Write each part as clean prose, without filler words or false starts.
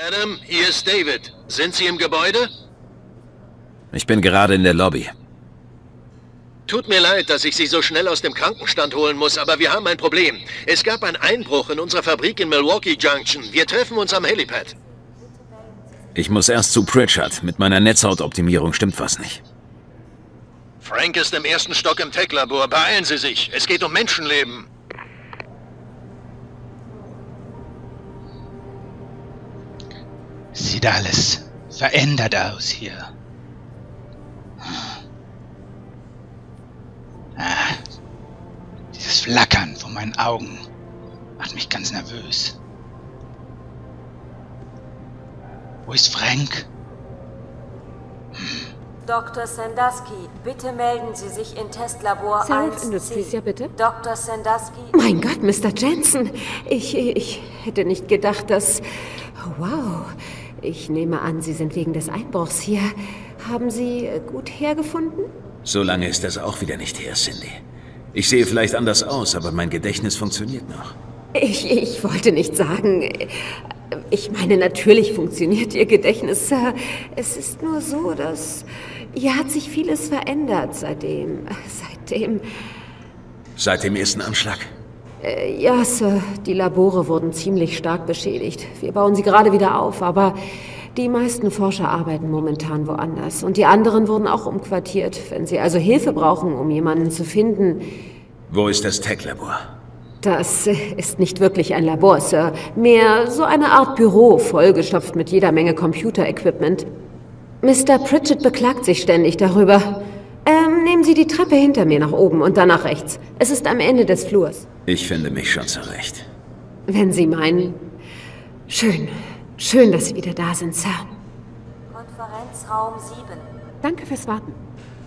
Adam, hier ist David. Sind Sie im Gebäude? Ich bin gerade in der Lobby. Tut mir leid, dass ich Sie so schnell aus dem Krankenstand holen muss, aber wir haben ein Problem. Es gab einen Einbruch in unserer Fabrik in Milwaukee Junction. Wir treffen uns am Helipad. Ich muss erst zu Pritchard. Mit meiner Netzhautoptimierung stimmt was nicht. Frank ist im ersten Stock im Tech-Labor. Beeilen Sie sich. Es geht um Menschenleben. Sieht alles verändert aus hier. Dieses Flackern vor meinen Augen macht mich ganz nervös. Wo ist Frank? Dr. Sandusky, bitte melden Sie sich in Testlabor 1C. Seraph Industries, ja bitte? Dr. Sandusky... Mein Gott, Mr. Jensen. Ich hätte nicht gedacht, dass... Oh, wow. Ich nehme an, Sie sind wegen des Einbruchs hier. Haben Sie gut hergefunden? So lange ist das auch wieder nicht her, Cindy. Ich sehe vielleicht anders aus, aber mein Gedächtnis funktioniert noch. Ich wollte nicht sagen... Ich meine, natürlich funktioniert Ihr Gedächtnis, Sir. Es ist nur so, dass... Hier hat sich vieles verändert seitdem... Seit dem ersten Anschlag? Ja, Sir. Die Labore wurden ziemlich stark beschädigt. Wir bauen sie gerade wieder auf, aber die meisten Forscher arbeiten momentan woanders. Und die anderen wurden auch umquartiert. Wenn Sie also Hilfe brauchen, um jemanden zu finden... Wo ist das Tech-Labor? Das ist nicht wirklich ein Labor, Sir. Mehr so eine Art Büro, vollgestopft mit jeder Menge Computer-Equipment. Mr. Pritchard beklagt sich ständig darüber. Nehmen Sie die Treppe hinter mir nach oben und dann nach rechts. Es ist am Ende des Flurs. Ich finde mich schon zurecht. Wenn Sie meinen. Schön. Schön, dass Sie wieder da sind, Sir. Konferenzraum 7. Danke fürs Warten.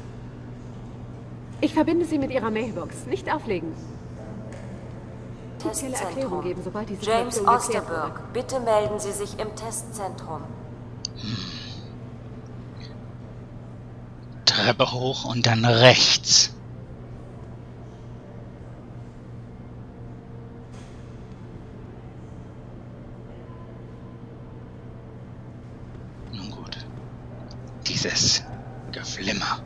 Ich verbinde Sie mit Ihrer Mailbox. Nicht auflegen. Testzentrum. Geben, sobald die James Situation Osterberg, bitte melden Sie sich im Testzentrum. Treppe hoch und dann rechts. Nun gut. Dieses Geflimmer.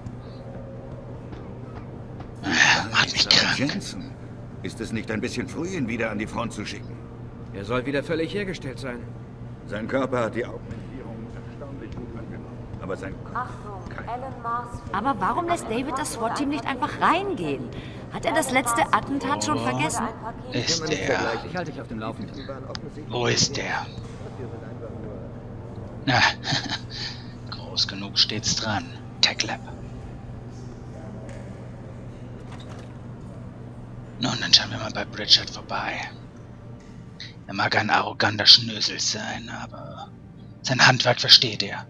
Macht mich krank. Jensen. Ist es nicht ein bisschen früh, ihn wieder an die Front zu schicken? Er soll wieder völlig hergestellt sein. Sein Körper hat die Augmentierung erstaunlich gut angenommen. Aber sein Kopf... Achtung, Alan Mars... Aber warum lässt David das SWAT-Team nicht einfach reingehen? Hat er das letzte Attentat schon vergessen? Ist der... Ich halte dich auf dem Laufenden. Wo ist der? Na, groß genug steht's dran. Tech Lab. Nun, dann schauen wir mal bei Pritchard vorbei. Er mag ein arroganter Schnösel sein, aber sein Handwerk versteht er.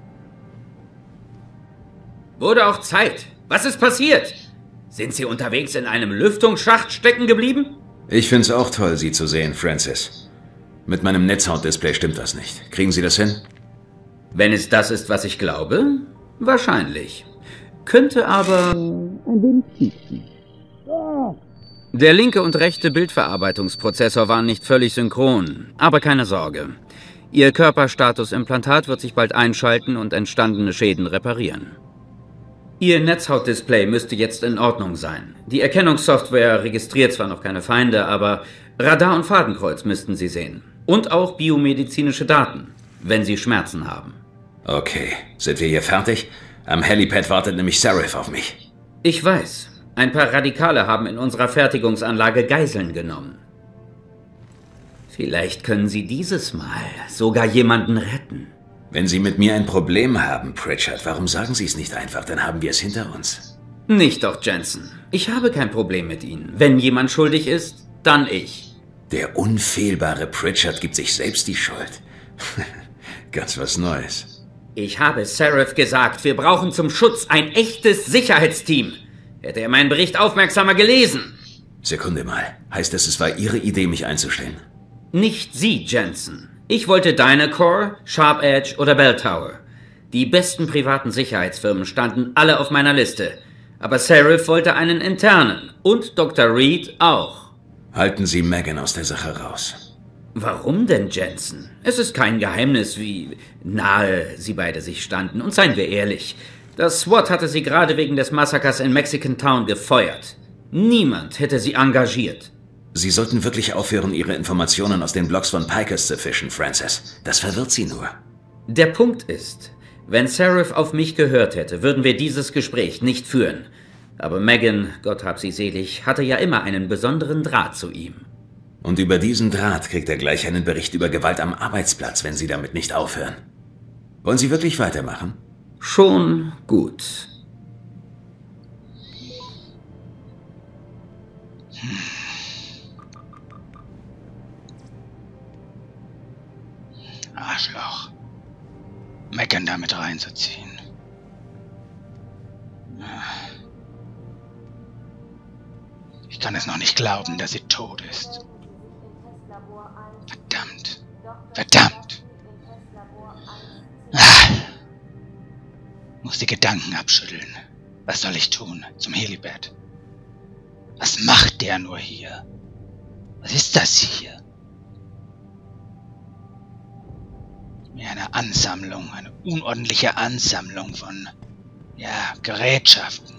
Wurde auch Zeit. Was ist passiert? Sind Sie unterwegs in einem Lüftungsschacht stecken geblieben? Ich find's auch toll, Sie zu sehen, Francis. Mit meinem Netzhautdisplay stimmt was nicht. Kriegen Sie das hin? Wenn es das ist, was ich glaube, wahrscheinlich. Könnte aber ein wenig schief gehen. Der linke und rechte Bildverarbeitungsprozessor waren nicht völlig synchron, aber keine Sorge. Ihr Körperstatusimplantat wird sich bald einschalten und entstandene Schäden reparieren. Ihr Netzhautdisplay müsste jetzt in Ordnung sein. Die Erkennungssoftware registriert zwar noch keine Feinde, aber Radar und Fadenkreuz müssten Sie sehen. Und auch biomedizinische Daten, wenn Sie Schmerzen haben. Okay, sind wir hier fertig? Am Helipad wartet nämlich Seraph auf mich. Ich weiß. Ein paar Radikale haben in unserer Fertigungsanlage Geiseln genommen. Vielleicht können Sie dieses Mal sogar jemanden retten. Wenn Sie mit mir ein Problem haben, Pritchard, warum sagen Sie es nicht einfach? Dann haben wir es hinter uns. Nicht doch, Jensen. Ich habe kein Problem mit Ihnen. Wenn jemand schuldig ist, dann ich. Der unfehlbare Pritchard gibt sich selbst die Schuld. Ganz was Neues. Ich habe Seraph gesagt, wir brauchen zum Schutz ein echtes Sicherheitsteam. Hätte er meinen Bericht aufmerksamer gelesen. Sekunde mal. Heißt das, es war Ihre Idee, mich einzustellen? Nicht Sie, Jensen. Ich wollte Dynacore, Sharp Edge oder Bell Tower. Die besten privaten Sicherheitsfirmen standen alle auf meiner Liste. Aber Seraph wollte einen internen. Und Dr. Reed auch. Halten Sie Megan aus der Sache raus. Warum denn, Jensen? Es ist kein Geheimnis, wie nahe sie beide sich standen. Und seien wir ehrlich, das SWAT hatte sie gerade wegen des Massakers in Mexican Town gefeuert. Niemand hätte sie engagiert. Sie sollten wirklich aufhören, Ihre Informationen aus den Blogs von Pikers zu fischen, Francis. Das verwirrt Sie nur. Der Punkt ist, wenn Seraph auf mich gehört hätte, würden wir dieses Gespräch nicht führen. Aber Megan, Gott hab sie selig, hatte ja immer einen besonderen Draht zu ihm. Und über diesen Draht kriegt er gleich einen Bericht über Gewalt am Arbeitsplatz, wenn Sie damit nicht aufhören. Wollen Sie wirklich weitermachen? Schon gut. Arschloch. Megan damit reinzuziehen. Ich kann es noch nicht glauben, dass sie tot ist. Verdammt. Verdammt. Muss die Gedanken abschütteln. Was soll ich tun? Zum Helipad. Was macht der nur hier? Was ist das hier? Ja, eine Ansammlung, eine unordentliche Ansammlung von, ja, Gerätschaften.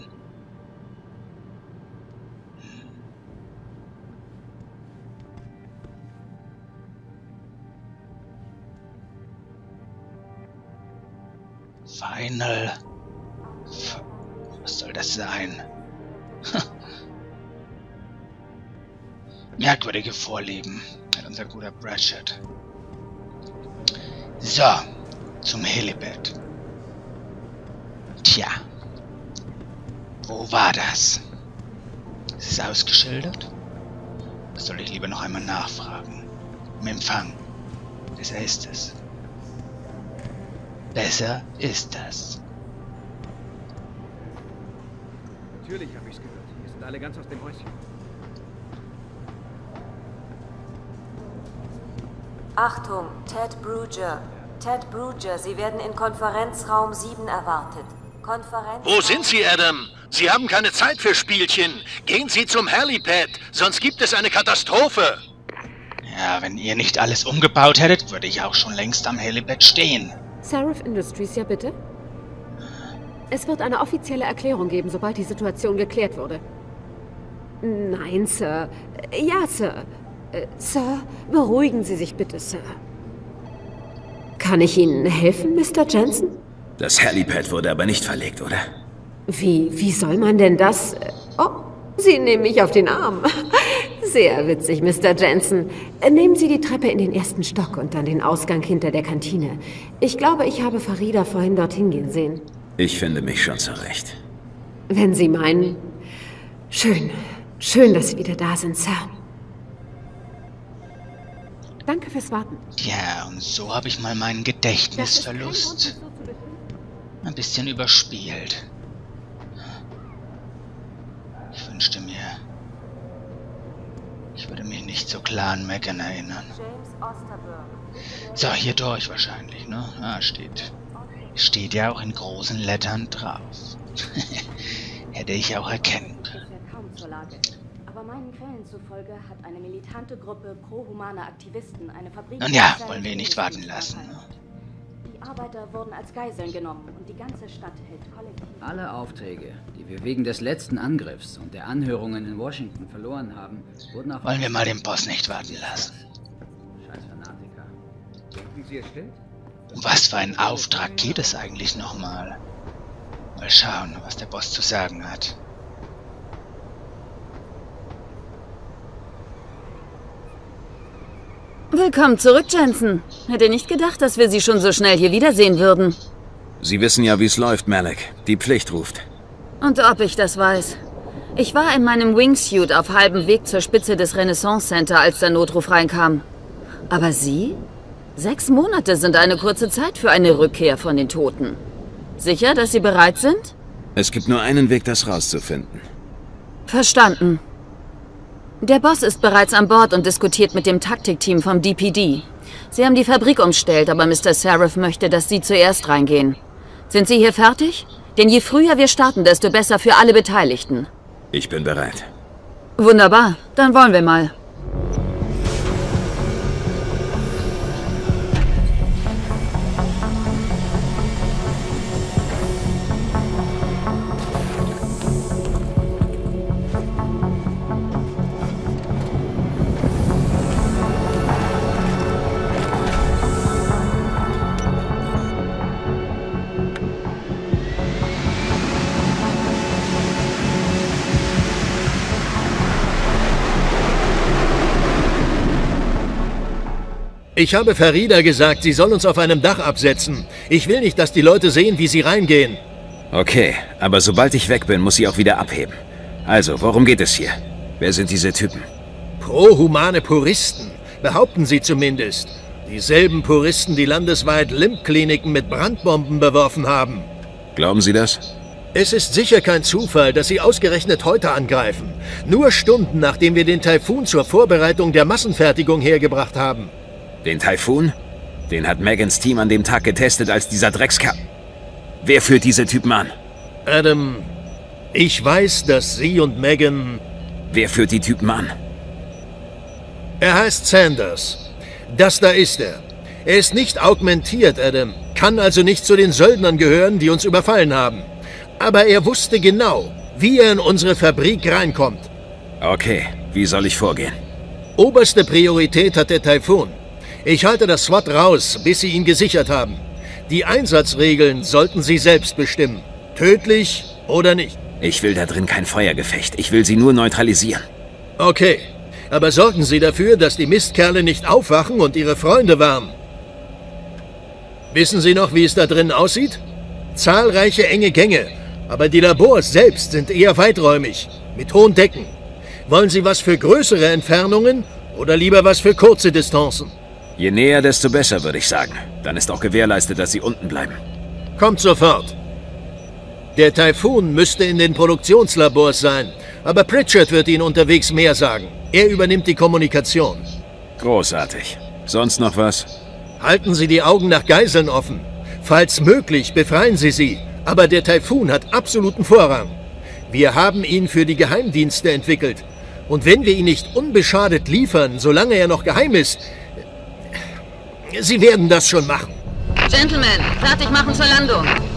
Final. Was soll das sein? Merkwürdige Vorlieben hat unser guter Pritchett. So, zum Helipad. Tja, wo war das? Ist es ausgeschildert? Das soll ich lieber noch einmal nachfragen. Im Empfang. Besser ist es. Besser ist das. Natürlich habe ich's gehört. Wir sind alle ganz aus dem Häuschen. Achtung, Ted Bruger. Ted Bruger, Sie werden in Konferenzraum 7 erwartet. Wo sind Sie, Adam? Sie haben keine Zeit für Spielchen. Gehen Sie zum Helipad, sonst gibt es eine Katastrophe. Ja, wenn ihr nicht alles umgebaut hättet, würde ich auch schon längst am Helipad stehen. Seraph Industries, ja bitte? Es wird eine offizielle Erklärung geben, sobald die Situation geklärt wurde. Nein, Sir. Ja, Sir. Sir, beruhigen Sie sich bitte, Sir. Kann ich Ihnen helfen, Mr. Jensen? Das Helipad wurde aber nicht verlegt, oder? Wie soll man denn das... Oh, Sie nehmen mich auf den Arm. Sehr witzig, Mr. Jensen. Nehmen Sie die Treppe in den ersten Stock und dann den Ausgang hinter der Kantine. Ich glaube, ich habe Farida vorhin dorthin gehen sehen. Ich finde mich schon zurecht. Wenn Sie meinen... Schön. Schön, dass Sie wieder da sind, Sir. Danke fürs Warten. Ja, und so habe ich mal meinen Gedächtnisverlust ein bisschen überspielt. Ich wünschte mir, ich würde mich nicht so klar an Megan erinnern. So, hier durch wahrscheinlich, ne? Ah, steht ja auch in großen Lettern drauf. Hätte ich auch erkennen können. Aber meinen Quellen zufolge hat eine militante Gruppe pro-humaner Aktivisten eine Fabrik... Nun ja, wollen wir ihn nicht warten lassen. Ne? Die Arbeiter wurden als Geiseln genommen und die ganze Stadt hält kollektiv... Alle Aufträge, die wir wegen des letzten Angriffs und der Anhörungen in Washington verloren haben, wurden auf... Wollen wir mal den Boss nicht warten lassen? Scheiß Fanatiker. Denken Sie, er stimmt? Um was für einen Auftrag geht es eigentlich nochmal? Mal schauen, was der Boss zu sagen hat. Willkommen zurück, Jensen. Hätte nicht gedacht, dass wir Sie schon so schnell hier wiedersehen würden. Sie wissen ja, wie es läuft, Malik. Die Pflicht ruft. Und ob ich das weiß. Ich war in meinem Wingsuit auf halbem Weg zur Spitze des Renaissance Center, als der Notruf reinkam. Aber Sie? 6 Monate sind eine kurze Zeit für eine Rückkehr von den Toten. Sicher, dass Sie bereit sind? Es gibt nur einen Weg, das rauszufinden. Verstanden. Der Boss ist bereits an Bord und diskutiert mit dem Taktikteam vom DPD. Sie haben die Fabrik umstellt, aber Mr. Seraph möchte, dass Sie zuerst reingehen. Sind Sie hier fertig? Denn je früher wir starten, desto besser für alle Beteiligten. Ich bin bereit. Wunderbar, dann wollen wir mal. Ich habe Farida gesagt, sie soll uns auf einem Dach absetzen. Ich will nicht, dass die Leute sehen, wie sie reingehen. Okay, aber sobald ich weg bin, muss sie auch wieder abheben. Also, worum geht es hier? Wer sind diese Typen? Pro-humane Puristen, behaupten sie zumindest. Dieselben Puristen, die landesweit Limp-Kliniken mit Brandbomben beworfen haben. Glauben Sie das? Es ist sicher kein Zufall, dass sie ausgerechnet heute angreifen. Nur Stunden, nachdem wir den Taifun zur Vorbereitung der Massenfertigung hergebracht haben. Den Taifun? Den hat Megans Team an dem Tag getestet, als dieser Dreckskap... Wer führt diese Typen an? Adam, ich weiß, dass Sie und Megan... Wer führt die Typen an? Er heißt Sanders. Das da ist er. Er ist nicht augmentiert, Adam. Kann also nicht zu den Söldnern gehören, die uns überfallen haben. Aber er wusste genau, wie er in unsere Fabrik reinkommt. Okay, wie soll ich vorgehen? Oberste Priorität hat der Taifun. Ich halte das SWAT raus, bis Sie ihn gesichert haben. Die Einsatzregeln sollten Sie selbst bestimmen. Tödlich oder nicht. Ich will da drin kein Feuergefecht. Ich will sie nur neutralisieren. Okay, aber sorgen Sie dafür, dass die Mistkerle nicht aufwachen und ihre Freunde warnen. Wissen Sie noch, wie es da drin aussieht? Zahlreiche enge Gänge, aber die Labors selbst sind eher weiträumig, mit hohen Decken. Wollen Sie was für größere Entfernungen oder lieber was für kurze Distanzen? Je näher, desto besser, würde ich sagen. Dann ist auch gewährleistet, dass sie unten bleiben. Kommt sofort. Der Taifun müsste in den Produktionslabors sein, aber Pritchard wird Ihnen unterwegs mehr sagen. Er übernimmt die Kommunikation. Großartig. Sonst noch was? Halten Sie die Augen nach Geiseln offen. Falls möglich, befreien Sie sie. Aber der Taifun hat absoluten Vorrang. Wir haben ihn für die Geheimdienste entwickelt. Und wenn wir ihn nicht unbeschadet liefern, solange er noch geheim ist... Sie werden das schon machen. Gentlemen, fertig machen zur Landung.